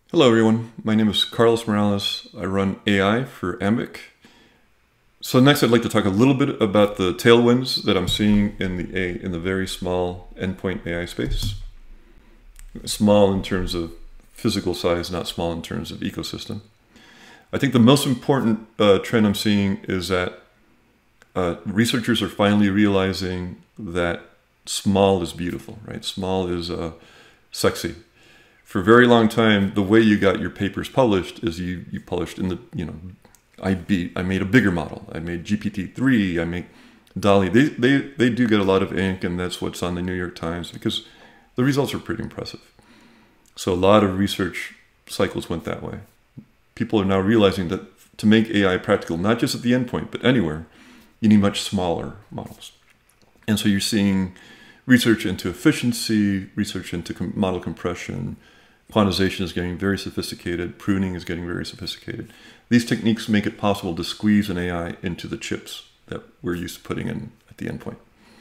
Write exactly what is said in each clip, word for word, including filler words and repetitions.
Hello everyone, my name is Carlos Morales. I run A I for Ambiq. So next I'd like to talk a little bit about the tailwinds that I'm seeing in the A in the very small endpoint A I space. Small in terms of physical size, not small in terms of ecosystem. I think the most important uh, trend I'm seeing is that uh, researchers are finally realizing that small is beautiful, right? Small is uh, sexy. For a very long time, the way you got your papers published is you, you published in the, you know, I beat, I made a bigger model. I made G P T three, I made Dolly. They, they, they do get a lot of ink, and that's what's on the New York Times because the results are pretty impressive. So a lot of research cycles went that way. People are now realizing that to make A I practical, not just at the endpoint, but anywhere, you need much smaller models. And so you're seeing research into efficiency, research into com model compression. Quantization is getting very sophisticated. Pruning is getting very sophisticated. These techniques make it possible to squeeze an A I into the chips that we're used to putting in at the endpoint.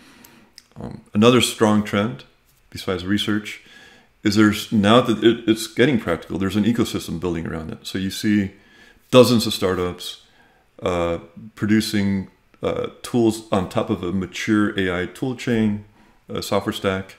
Um, another strong trend, besides research, is there's now that it, it's getting practical, there's an ecosystem building around it. So you see dozens of startups uh, producing uh, tools on top of a mature A I tool chain, a software stack,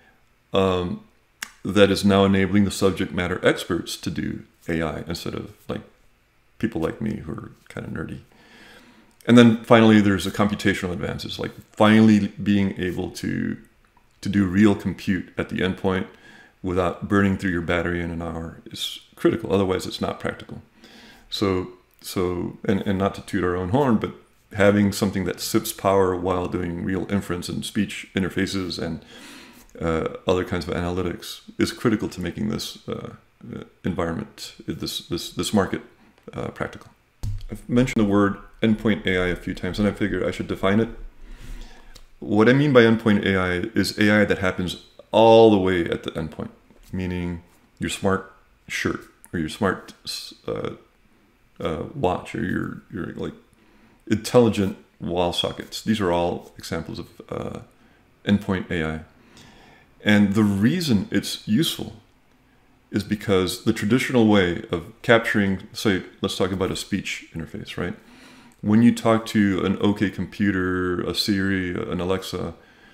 um, that is now enabling the subject matter experts to do A I instead of like people like me who are kind of nerdy. And then finally, there's a computational advances, like finally being able to, to do real compute at the endpoint without burning through your battery in an hour is critical. Otherwise, it's not practical. So, so and, and not to toot our own horn, but having something that sips power while doing real inference and speech interfaces and uh, other kinds of analytics is critical to making this uh, environment, this, this, this market uh, practical. I've mentioned the word endpoint A I a few times, and I figured I should define it. What I mean by endpoint A I is A I that happens all the way at the endpoint, meaning your smart shirt or your smart uh, uh, watch or your, your like intelligent wall sockets. These are all examples of uh, endpoint A I. And the reason it's useful is because the traditional way of capturing, say, let's talk about a speech interface, right? When you talk to an OK computer, a Siri, an Alexa,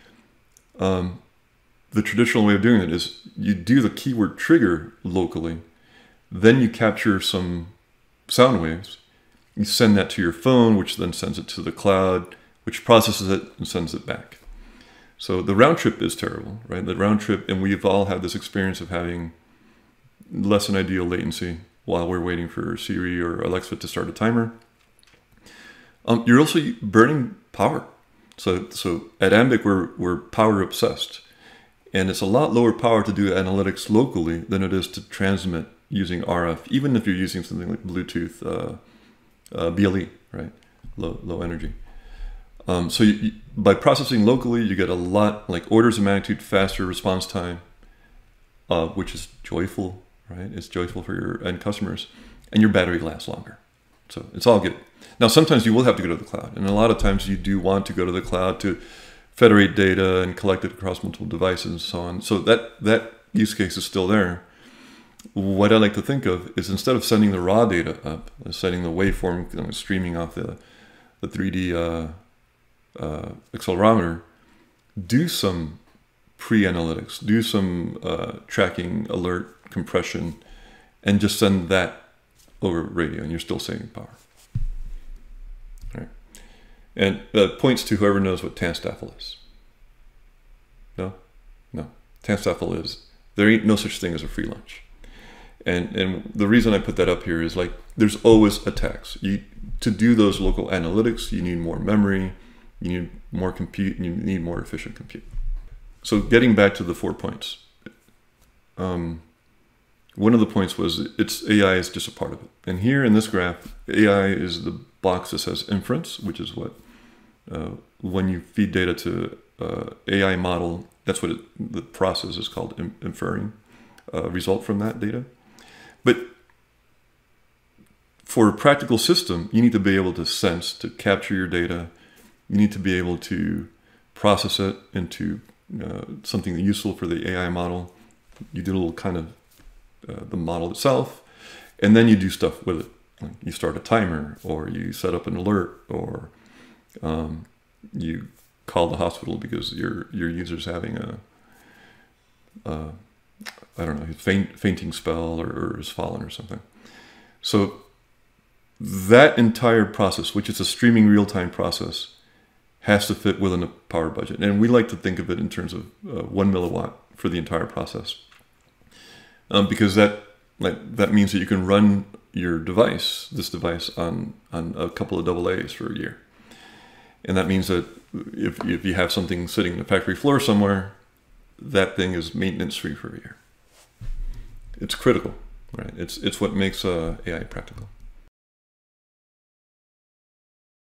um, the traditional way of doing it is you do the keyword trigger locally, then you capture some sound waves, you send that to your phone, which then sends it to the cloud, which processes it and sends it back. So the round trip is terrible, right? The round trip, and we've all had this experience of having less than ideal latency while we're waiting for Siri or Alexa to start a timer. Um, you're also burning power. So, so at Ambiq, we're, we're power obsessed. And it's a lot lower power to do analytics locally than it is to transmit using R F, even if you're using something like Bluetooth, uh, uh, B L E, right? Low, low energy. Um, so you, you, by processing locally, you get a lot, like orders of magnitude faster response time, uh, which is joyful, right? It's joyful for your end customers, and your battery lasts longer. So it's all good. Now, sometimes you will have to go to the cloud, and a lot of times you do want to go to the cloud to federate data and collect it across multiple devices and so on. So that, that use case is still there. What I like to think of is instead of sending the raw data up, sending the waveform, you know, streaming off the, the three D uh, uh, accelerometer, do some pre-analytics, do some uh, tracking, alert, compression, and just send that over radio, and you're still saving power. All right. And that points to whoever knows what Tanstaffel is. No? No. Tanstaffel is, there ain't no such thing as a free lunch. And, and the reason I put that up here is like, there's always attacks. You, to do those local analytics, you need more memory, you need more compute, and you need more efficient compute. So getting back to the four points. Um, one of the points was it's A I is just a part of it. And here in this graph, A I is the box that says inference, which is what, uh, when you feed data to uh, A I model, that's what it, the process is called, inferring a result from that data. But for a practical system, you need to be able to sense, to capture your data. You need to be able to process it into uh, something useful for the A I model. You do a little kind of uh, the model itself, and then you do stuff with it. Like you start a timer, or you set up an alert, or um, you call the hospital because your your user's having a, a I don't know, faint, fainting spell, or, or is fallen or something. So that entire process, which is a streaming real-time process, has to fit within a power budget. And we like to think of it in terms of uh, one milliwatt for the entire process. Um, because that like that means that you can run your device, this device, on, on a couple of double A's for a year. And that means that if, if you have something sitting in the factory floor somewhere, that thing is maintenance-free for a year. It's critical, right? It's, it's what makes uh, A I practical.